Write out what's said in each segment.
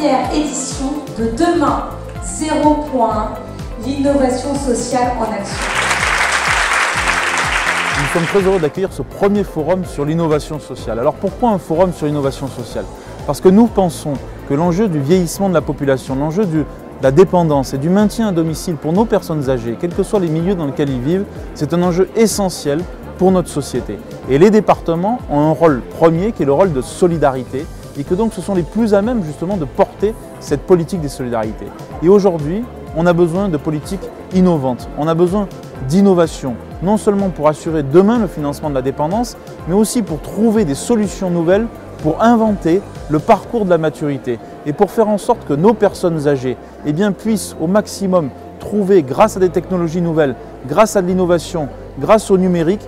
première édition de Demain 0.1, l'innovation sociale en action. Nous sommes très heureux d'accueillir ce premier forum sur l'innovation sociale. Alors pourquoi un forum sur l'innovation sociale? Parce que nous pensons que l'enjeu du vieillissement de la population, l'enjeu de la dépendance et du maintien à domicile pour nos personnes âgées, quels que soient les milieux dans lesquels ils vivent, c'est un enjeu essentiel pour notre société. Et les départements ont un rôle premier qui est le rôle de solidarité et que donc ce sont les plus à même justement de porter cette politique des solidarités. Et aujourd'hui, on a besoin de politiques innovantes, on a besoin d'innovation, non seulement pour assurer demain le financement de la dépendance, mais aussi pour trouver des solutions nouvelles pour inventer le parcours de la maturité et pour faire en sorte que nos personnes âgées puissent au maximum trouver, grâce à des technologies nouvelles, grâce à de l'innovation, grâce au numérique,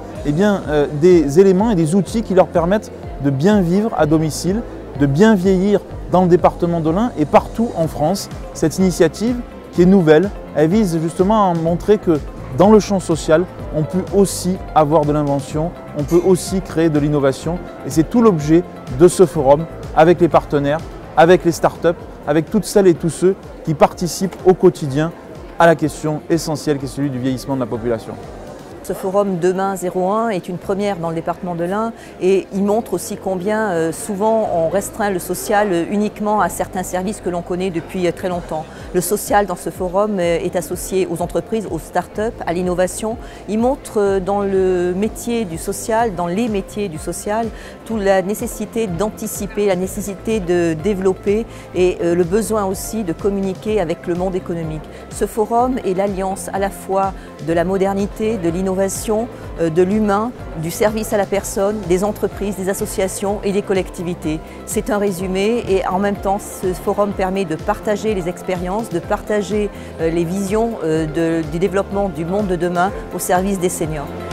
des éléments et des outils qui leur permettent de bien vivre à domicile, de bien vieillir dans le département de l'Ain et partout en France. Cette initiative qui est nouvelle, elle vise justement à montrer que dans le champ social, on peut aussi avoir de l'invention, on peut aussi créer de l'innovation. Et c'est tout l'objet de ce forum avec les partenaires, avec les startups, avec toutes celles et tous ceux qui participent au quotidien à la question essentielle qui est celui du vieillissement de la population. Ce forum Demain 01 est une première dans le département de l'Ain et il montre aussi combien souvent on restreint le social uniquement à certains services que l'on connaît depuis très longtemps. Le social dans ce forum est associé aux entreprises, aux start-up, à l'innovation. Il montre dans le métier du social, dans les métiers du social, toute la nécessité d'anticiper, la nécessité de développer et le besoin aussi de communiquer avec le monde économique. Ce forum est l'alliance à la fois de la modernité, de l'innovation, de l'humain, du service à la personne, des entreprises, des associations et des collectivités. C'est un résumé et en même temps ce forum permet de partager les expériences, de partager les visions du développement du monde de demain au service des seniors.